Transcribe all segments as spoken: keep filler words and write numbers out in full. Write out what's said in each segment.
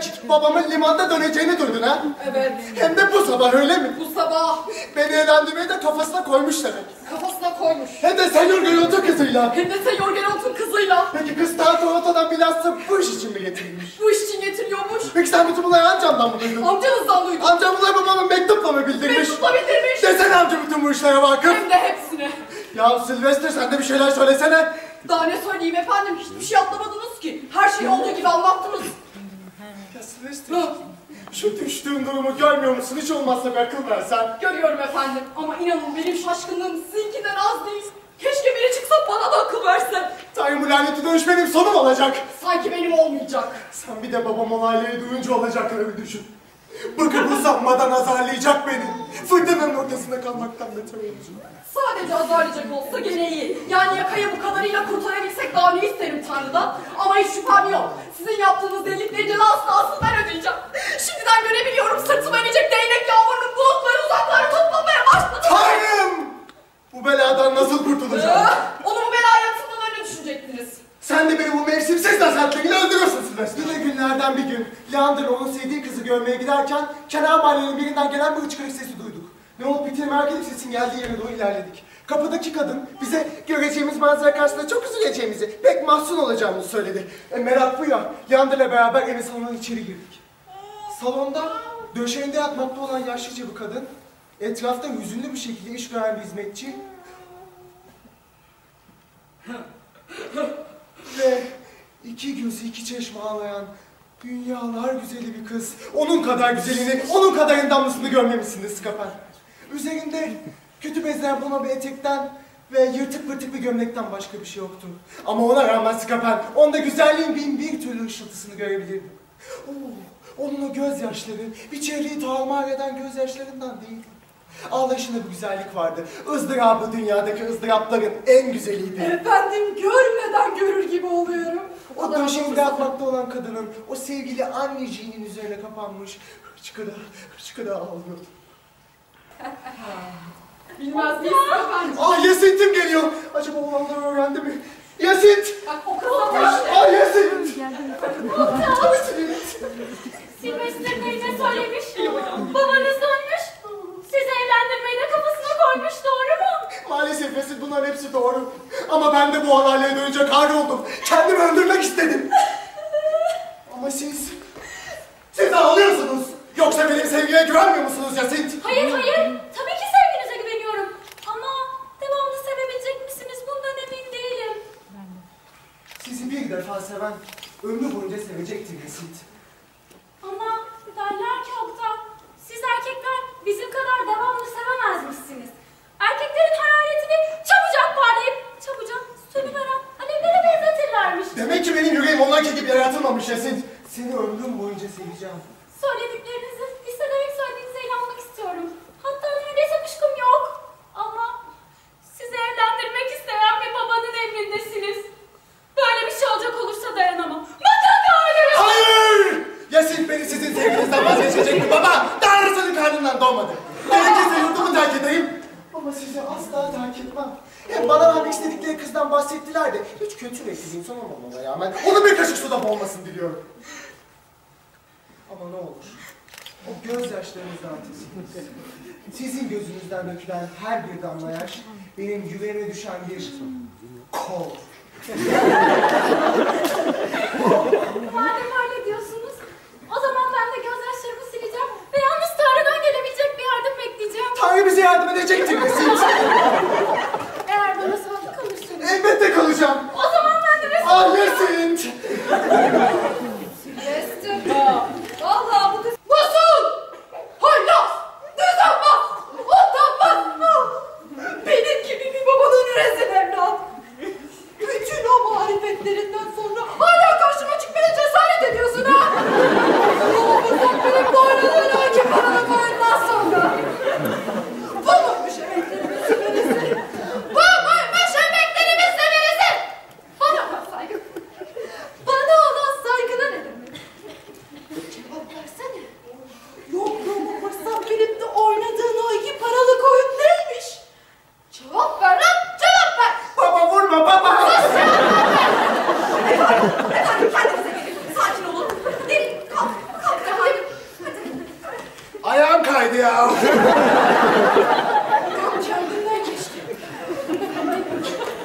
demek babamın limanda döneceğini duydun ha? Evet. Hem de bu sabah öyle mi? Bu sabah. Beni eğlendirmeyi de kafasına koymuş demek. Kafasına koymuş. Hem de Senyor Geralt'ın kızıyla. Hem de Senyor Geralt'ın kızıyla. Peki kız ta Toronto'dan bilhassa bu iş için mi getirilmiş? Bu iş için getiriyormuş. Peki sen bütün bunları amcamdan mı duydun? Amcanızdan duydum. Amcam bunları babamın mektupla mı bildirmiş? Mektupla bildirmiş. Desene amca bütün bu işlere vakıf. Hem de hepsine. Ya Sylvester sen de bir şeyler söylesene. Daha ne söyleyeyim efendim? Hiçbir şey atlamadınız ki. Her şeyi olduğu gibi anlattınız. Ya Sylvester, şu düştüğün durumu görmüyor musun? Hiç olmazsa bir akıl versen. Görüyorum efendim ama inanın benim şaşkınlığım sizinkinden az değil. Keşke biri çıksa bana da akıl verse. Tanrı bu lanetli dönüş benim sonum olacak. Sanki benim olmayacak. Sen bir de babam olayları duyunca olacakları bir düşün. Bıkıp uzanmadan azarlayacak beni. Fırtınanın ortasında kalmaktan beter olacak. Sadece azarlayacak olsa gene iyi. Yani yakayı bu kadarıyla kurtarabilsek daha ne isterim Tanrı'dan. Ama hiç şüphem yok. Sizin yaptığınız delilikleri cezasını asıl ben ödeyeceğim. Şimdiden görebiliyorum sırtıma inecek değnek yağmurunun bulutları uzaklara toplamaya başladı. Tanrım! Bu beladan nasıl kurtulacağım? Ee, onu bu belaya atılmalarını düşünecektiniz. Sen de beni bu mevsimsiz nazartlarıyla öldürürsün Sylvester. Yine günlerden bir gün Leander onun sevdiği kızı görmeye giderken kenar mahallenin birinden gelen bir hıçkırık sesi duyduk. Ne olup bittiğini merak edip sesin geldiği yere doğru ilerledik. Kapıdaki kadın bize göreceğimiz manzara karşısında çok üzüleceğimizi, pek mahzun olacağımızı söyledi. E, meraklı ya, Leander'la beraber eve salonuna içeri girdik. Salonda döşeğinde yatmakta olan yaşlıca bir kadın, etrafta hüzünlü bir şekilde iş gören bir hizmetçi ve iki gözü iki çeşme ağlayan dünyalar güzeli bir kız. Onun kadar güzelini, onun kadar endamlısını görmemişsiniz Skaper. Üzerinde kötü bezler bulma bir etekten ve yırtık pırtık bir gömlekten başka bir şey yoktu. Ama ona rağmen Skaper, onda güzelliğin bin bir türlü ışıltısını görebilirdim. Oo, onun o gözyaşları, bir çehreyi tarumar eden gözyaşlarından değildi. Ağlayışında bir güzellik vardı. Izdırabı dünyadaki ızdırapların en güzeliydi. Efendim görmeden görür gibi oluyorum. O döşeğinde yatmakta olan kadının o sevgili anneciğinin üzerine kapanmış hırçıkıda, hırçıkıda ağlıyordu. Bilmez miyiz efendim? Ah Yasint'im geliyor. Acaba olanları öğrendi mi? Yasint! Bak o kısa Ah Yasint! Sylvester Bey ne söylemiş? Babanız dönmüş. Sizi evlendirmeyi de kafasına koymuş, doğru mu? Maalesef Yasint bunların hepsi doğru. Ama ben de bu olaylara dönünce kahroldum. Kendimi öldürmek istedim. Ama siz... Siz ağlıyorsunuz. Yoksa benim sevgime güvenmiyor musunuz Yasint? Hayır hayır, tabii ki sevginize güveniyorum. Ama devamlı sevebilecek misiniz bundan emin değilim. Sizi bir defa seven ömrü boyunca sevecektir Yasint. Ama derler ki Oktay, siz erkekler bizim kadar devamlı sevemezmişsiniz. Erkeklerin hararetini çabucak parlayıp çabucak sönüveren alevlere benzetirlermiş. Demek ki benim yüreğim onlarki gibi yaratılmamış Yasint. Seni ömrüm boyunca seveceğim. Söylediklerinizi hissederek söylediğinize inanmak istiyorum. Hatta neredeyse kuşkum yok. Ama sizi evlendirmek isteyen bir babanın emrindesiniz. Böyle bir şey olacak olursa dayanamam. Mutlaka ölürüm. Hayır! Yasint beni sizin sevginizden vazgeçecek mi baba? Tanrı senin karnından doğmadı. Gerekirse yurdumu terk edeyim. Ama sizi asla terk etmem. Hem bana vermek istedikleri kızdan bahsettiler de hiç kötü niyetli bir insan olmamama rağmen onu bir kaşık suda boğmasın diliyorum. Ama ne olur, o gözyaşlarınızdan ötesi, sizin gözünüzden dökülen her bir damla yaş benim yüreğime düşen bir kol. Madem öyle diyorsunuz, o zaman ben de gözyaşlarımı sileceğim ve yalnız Tanrı'dan gelebilecek bir yardım bekleyeceğim. Tanrı bize yardım edecektir Yasint. Eğer bana sadık kalırsanız. Elbette kalacağım. O zaman ben de resim Ah Yasint! Sylvester. Vallahi bu kız nasıl? Haylaz, düzenbaz, utanmaz. Benim gibi bir babanın rezil evlat. Bütün o marifetlerinden sonra hala karşıma çıkmaya cesaret ediyorsun ha? Ama fırsat benim boynuna hakim bana koyundan sonra. Bu muymuş emeklerimi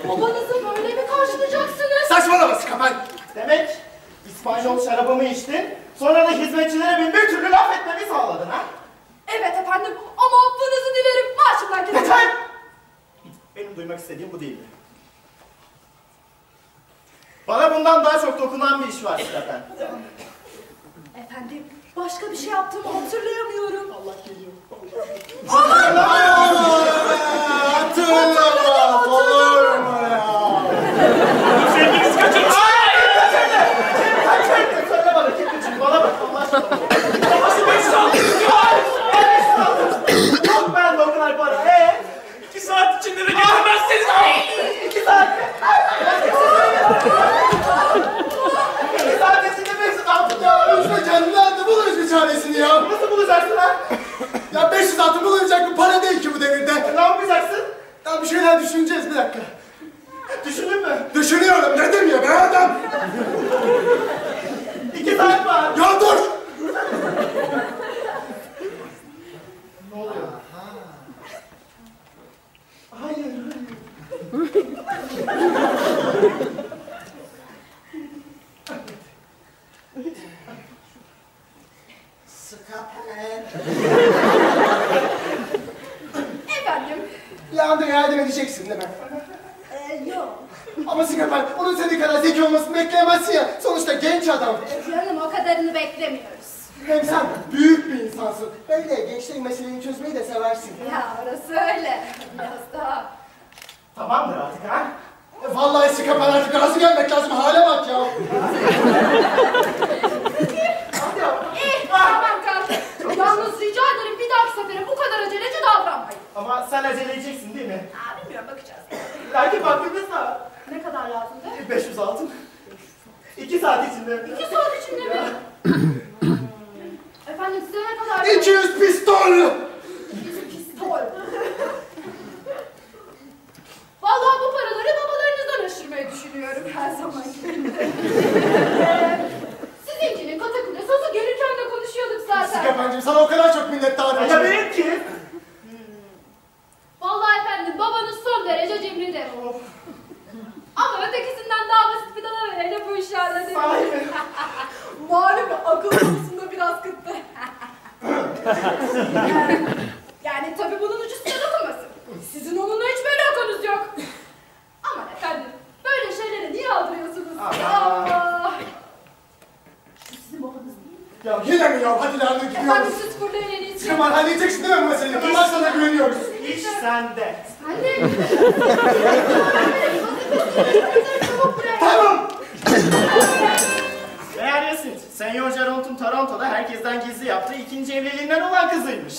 Babanızı böyle mi karşılayacaksınız? Saçmalama Skapel. Demek İspanyol şarabımı içtin, sonra da hizmetçilere bin bir türlü laf etmemi sağladın ha? Evet efendim ama affınızı dilerim. Maaşımdan kesin. Yeter! Benim duymak istediğim bu değildi. Bana bundan daha çok dokunan bir iş var zaten. Efendim başka bir şey yaptığımı hatırlayamıyorum. Allah geliyor. Hatırlamaz olur mu ya? Sevginiz kaçırmış. Hayır! Kaçırdı! Kim kaçırdı? Söyle bana kim kaçırdı? Bana bak Allah aşkına. Nasıl beş saat? Yok ben dokunar para. Ee? İki saat içinde de getirmezseniz. İki saat. İki saat içinde beş yüz altın ya. Üzme canım, nerede buluruz bir çaresini ya? Nasıl bulacaksın ha? Ya beş yüz altın bulunacak bir para değil ki bu devirde. Ne yapacaksın? Ya bir şeyler düşüneceğiz, bir dakika. Düşündün mü? Düşünüyorum, dedim ya be adam. İki saat var. Ya dur. Ne oluyor? Hayır, hayır. Efendim. Leandro yardım edeceksin değil mi? Ee, yok. Ama Skapel, onun senin kadar zeki olmasını bekleyemezsin ya. Sonuçta genç adam. Canım o kadarını beklemiyoruz. Hem sen büyük bir insansın. Böyle gençlerin meselelerini çözmeyi de seversin. Ya orası öyle. Biraz daha. Tamamdır artık ha? E, Vallahi Skapel artık razı gelmek lazım. Hale bak ya. İyi tamam kalk. Yalnız rica ederim bir dahaki sefere bu kadar aceleci davranmayın. Ama sen acele edeceksin değil mi? Aa, bilmiyorum bakacağız. Belki vaktimiz var. Ne kadar lazımdı? beş yüz altın. İki saat içinde. İki saat içinde mi? Efendim size ne kadar? iki yüz pistol. Pistol. Vallahi bu paraları babalarınızdan aşırmayı düşünüyorum her zaman gibi. Ee, Sizinkinin katakule sazı gelirken de konuşuyorduk zaten. Skapel'cim sana o kadar çok minnettarım. Ya benimki. Vallahi efendim babanız son derece cimridir. Ama ötekisinden daha basit bir dana verelim bu işi halledelim. Sahi mi? Malum akıl konusunda biraz kıttı. yani, yani tabii bunun ucu size dokunmasın. Sizin onunla hiç alakanız yok. Aman efendim böyle şeylere niye aldırıyorsunuz? Aa. Şu sizin babanız değil mi? Ya yine mi ya? Hadi Leandro Efendim gidiyoruz. siz fırlayın en iyisi. Skapel halledeceksin değil mi bu meseleyi? Bunlar sana güveniyoruz. İş sende. Anne. Tamam. Meğer Yasin, Senyor Geront'un Toronto'da herkesten gizli yaptığı ikinci evliliğinden olan kızıymış.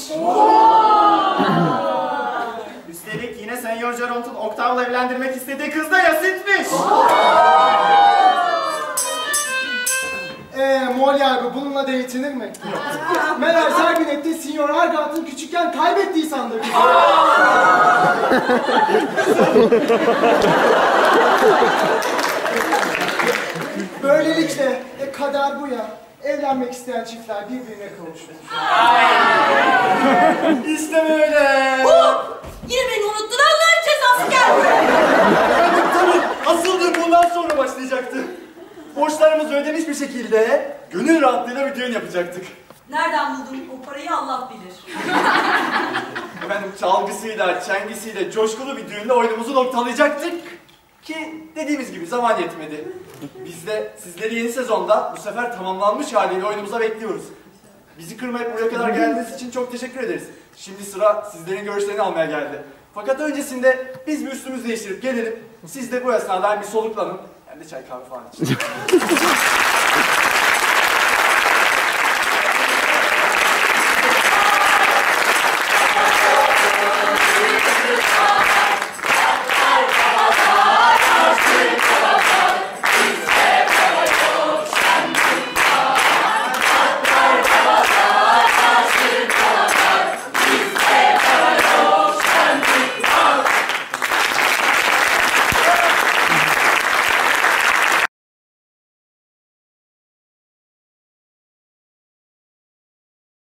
Üstelik yine Senyor Geront'un Octav'la evlendirmek istediği kız da Yasin'miş. Eee Molière bu bununla da yetinir mi? Meğer Serginet'te Signor Argant'ın küçükken kaybettiği sandık. Böylelikle e, kader bu ya. Evlenmek isteyen çiftler birbirine kavuşur. İşte böyle. Yine beni unuttun Allah'ın cezası geldi. Efendim tabii asıl bundan sonra başlayacaktı. Borçlarımız ödenmiş bir şekilde gönül rahatlığıyla bir düğün yapacaktık. Nereden buldun o parayı Allah bilir. Efendim çalgısıyla, çengisiyle, coşkulu bir düğünle oyunumuzu noktalayacaktık. Ki dediğimiz gibi zaman yetmedi. Biz de sizleri yeni sezonda bu sefer tamamlanmış haliyle oyunumuza bekliyoruz. Bizi kırmayıp buraya kadar geldiğiniz için çok teşekkür ederiz. Şimdi sıra sizlerin görüşlerini almaya geldi. Fakat öncesinde biz bir üstümüzü değiştirip gelelim. Siz de bu esnada bir soluklanın. Hem de çay kahve falan için.